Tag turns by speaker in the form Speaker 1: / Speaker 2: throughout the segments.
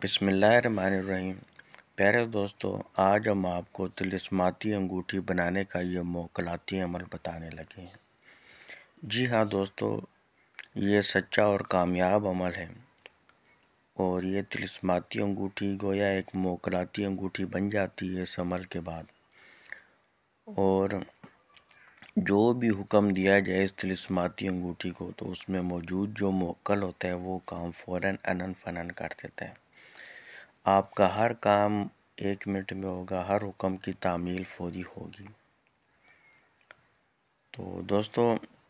Speaker 1: بسم اللہ الرحمن الرحیم۔ پیارے دوستو، آج ہم آپ کو طلسماتی انگوٹھی بنانے کا یہ موکلاتی عمل بتانے لگے ہیں۔ جی ہاں دوستو، یہ سچا اور کامیاب عمل ہے، اور یہ طلسماتی انگوٹھی گویا ایک موکلاتی انگوٹھی بن جاتی ہے اس عمل کے بعد، اور جو بھی حکم دیا جائے اس طلسماتی انگوٹھی کو تو اس میں موجود جو موکل ہوتا ہے وہ کام فوراً انن فنن کر دیتا ہے۔ آپ کا ہر کام 1 منٹ میں ہوگا، ہر حکم کی تعمیل فوری ہوگی۔ تو دوستو،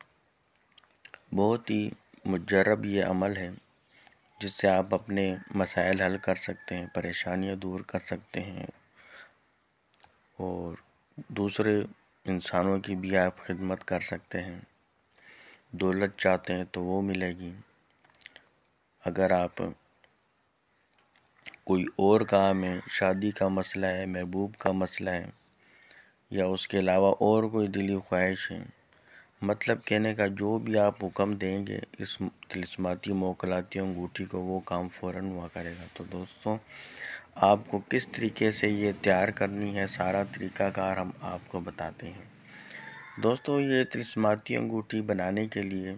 Speaker 1: بہت ہی مجرب یہ عمل ہے جس سے آپ اپنے مسائل حل کر سکتے ہیں، پریشانیاں دور کر سکتے ہیں، اور دوسرے انسانوں کی بھی آپ خدمت کر سکتے ہیں۔ دولت چاہتے ہیں تو وہ ملے گی۔ اگر آپ کوئی اور کام ہے، شادی کا مسئلہ ہے، محبوب کا مسئلہ ہے، یا اس کے علاوہ اور کوئی دلی خواہش ہے، مطلب کہنے کا جو بھی آپ حکم دیں گے اس طلسماتی موکلاتی انگوٹھی کو، وہ کام فوراً ہوا کرے گا۔ تو دوستوں، آپ کو کس طریقے سے یہ تیار کرنی ہے، سارا طریقہ کار ہم آپ کو بتاتے ہیں۔ دوستو، یہ طلسماتی انگوٹھی بنانے کے لیے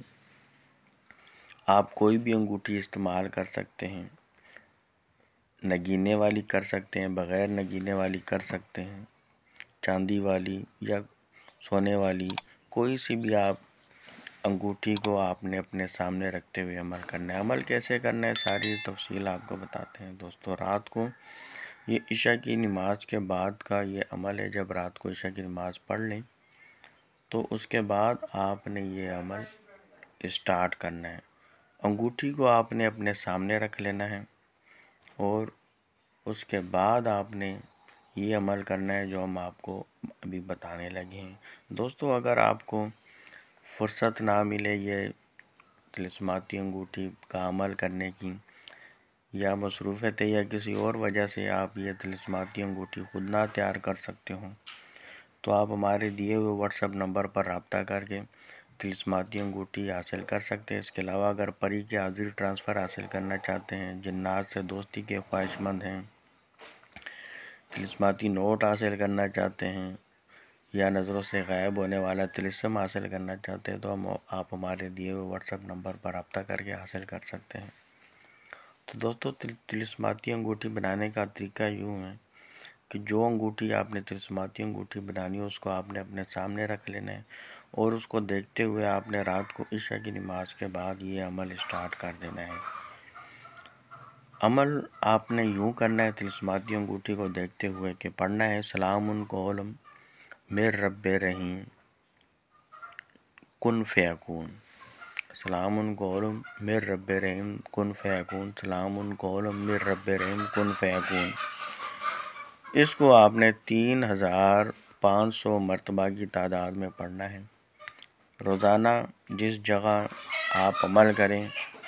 Speaker 1: آپ کوئی بھی انگوٹھی استعمال کر سکتے ہیں، نگینے والی کر سکتے ہیں، بغیر نگینے والی کر سکتے ہیں، چاندی والی یا سونے والی، کوئی سی بھی آپ انگوٹھی کو آپ نے اپنے سامنے رکھتے ہوئے عمل کرنا ہے۔ عمل کیسے کرنا ہے، ساری تفصیل آپ کو بتاتے ہیں۔ دوستو، رات کو یہ عشاء کی نماز کے بعد کا یہ عمل ہے۔ جب رات کو عشاء کی نماز پڑھ لیں تو اس کے بعد آپ نے یہ عمل اسٹارٹ کرنا ہے۔ انگوٹھی کو آپ نے اپنے سامنے رکھ لینا ہے، اور اس کے بعد آپ نے یہ عمل کرنا ہے جو ہم آپ کو ابھی بتانے لگے ہیں۔ دوستو، اگر آپ کو فرصت نہ ملے یہ طلسماتی انگوٹھی کا عمل کرنے کی، یا مصروفیت ہے، یا کسی اور وجہ سے آپ یہ طلسماتی انگوٹھی خود نہ تیار کر سکتے ہوں، تو آپ ہمارے دیے ہوئے واٹس ایپ نمبر پر رابطہ کر کے طلسماتی انگوٹھی حاصل کر سکتے ہیں۔ اس کے علاوہ اگر پری کے حاضری ٹرانسفر حاصل کرنا چاہتے ہیں، جنات سے دوستی کے خواہش مند ہیں، طلسماتی نوٹ حاصل کرنا چاہتے ہیں، یا نظروں سے غائب ہونے والا طلسم حاصل کرنا چاہتے ہیں، تو آپ ہمارے دیے ہوئے واٹس ایپ نمبر پر رابطہ کر کے حاصل کر سکتے ہیں۔ تو دوستو، طلسماتی انگوٹھی بنانے کا طریقہ یوں ہے کہ جو انگوٹھی آپ نے طلسماتی انگوٹھی بنانی ہے اس کو آپ نے اپنے سامنے رکھ لینا ہے، اور اس کو دیکھتے ہوئے آپ نے رات کو عشاء کی نماز کے بعد یہ عمل اسٹارٹ کر دینا ہے۔ عمل آپ نے یوں کرنا ہے طلسماتی انگوٹھی کو دیکھتے ہوئے کہ پڑھنا ہے: سلام قولا من رب رحیم کن فیکون۔ سلام قولا من رب رحیم کن فیکون، سلام قولا من رب رحیم کن فیکون۔ اس کو آپ نے 3500 مرتبہ کی تعداد میں پڑھنا ہے۔ روزانہ جس جگہ آپ عمل کریں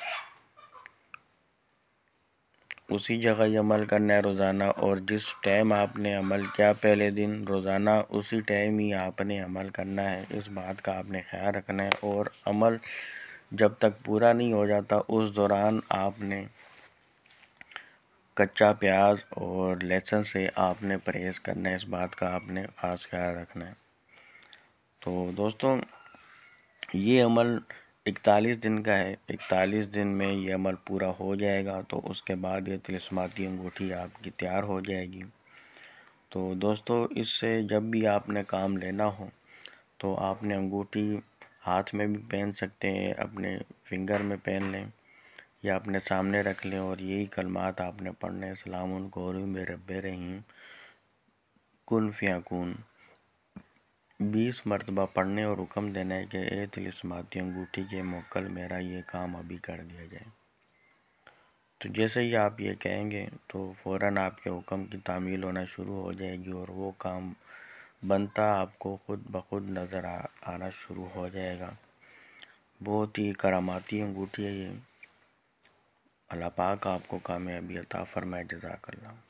Speaker 1: اسی جگہ یہ عمل کرنا ہے روزانہ، اور جس ٹائم آپ نے عمل کیا پہلے دن، روزانہ اسی ٹائم ہی آپ نے عمل کرنا ہے۔ اس بات کا آپ نے خیال رکھنا ہے، اور عمل جب تک پورا نہیں ہو جاتا اس دوران آپ نے کچا پیاز اور لہسن سے آپ نے پرہیز کرنا ہے۔ اس بات کا آپ نے خاص خیال رکھنا ہے۔ تو دوستوں، یہ عمل 41 دن کا ہے۔ 41 دن میں یہ عمل پورا ہو جائے گا تو اس کے بعد یہ طلسماتی انگوٹھی آپ کی تیار ہو جائے گی۔ تو دوستو، اس سے جب بھی آپ نے کام لینا ہو تو آپ نے انگوٹھی ہاتھ میں بھی پہن سکتے ہیں، اپنے فنگر میں پہن لیں، یا اپنے سامنے رکھ لیں، اور یہی کلمات آپ نے پڑھنے: سلام قولا من رب رحیم کن فیکون 20 مرتبہ پڑھنے، اور حکم دینا ہے کہ اے طلسماتی انگوٹھی کے موکل، میرا یہ کام ابھی کر دیا جائے۔ تو جیسے ہی آپ یہ کہیں گے تو فوراً آپ کے حکم کی تعمیل ہونا شروع ہو جائے گی، اور وہ کام بنتا آپ کو خود بخود نظر آنا شروع ہو جائے گا۔ بہت ہی کراماتی انگوٹھی ہے یہ۔ اللہ پاک آپ کو کامیابی عطا فرمائے۔ جزاک اللہ۔